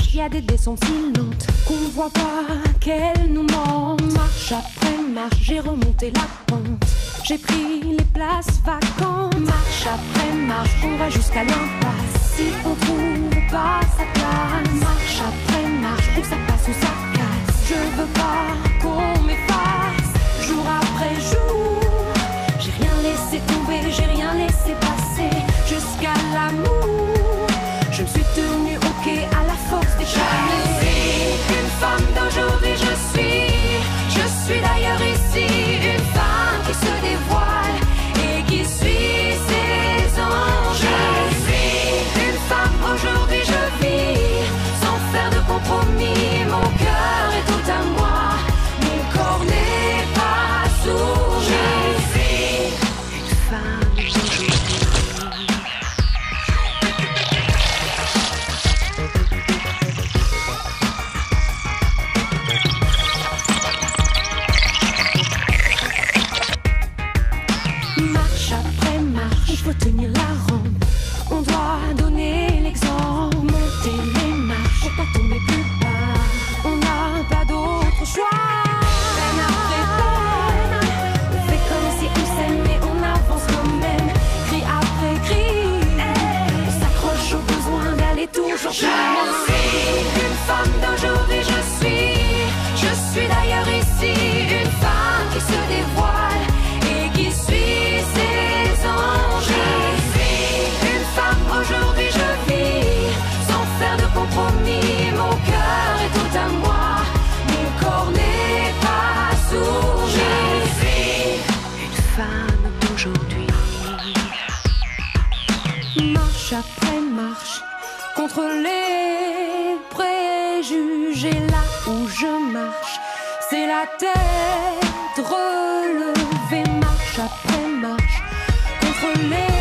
marche, y a des descentes si lentes qu'on voit pas qu'elles nous mentent. Marche après marche, j'ai remonté la pente, j'ai pris les places vacantes. Marche après marche, on va jusqu'à l'impasse si on trouve pas sa place. Marche après marche, où ça passe ou ça casse. Je veux pas qu'on m'efface. Jour après jour, j'ai rien laissé tomber, j'ai rien laissé passer. Jusqu'à l'amour, je me suis tenue au quai à la force des charmes. Je suis une femme d'aujourd'hui, je suis d'ailleurs ici. Une femme qui se dévoile et qui suit ses anges. Je suis une femme aujourd'hui, je vis sans faire de compromis. Mon cœur est tout à moi, mon corps n'est pas sourd. Je suis une femme d'aujourd'hui. Marche après marche, il faut tenir la rampe. On doit donner l'exemple, monter les marches pour pas tomber plus bas. On n'a pas d'autre choix. Peine après peine, on fait comme si on s'aime, mais on avance quand même. Cri après cri, on s'accroche au besoin d'aller toujours plus loin. Je suis une femme d'aujourd'hui, je suis d'ailleurs ici. Une femme qui se dévoile et qui suit ses anges. Je suis une femme aujourd'hui, je vis sans faire de compromis. Mon cœur est tout à moi, mon corps n'est pas sourd. Je suis une femme d'aujourd'hui. Marche après marche, contre les préjugés. Là où je marche, c'est la tête relevée. Marche après marche, contre les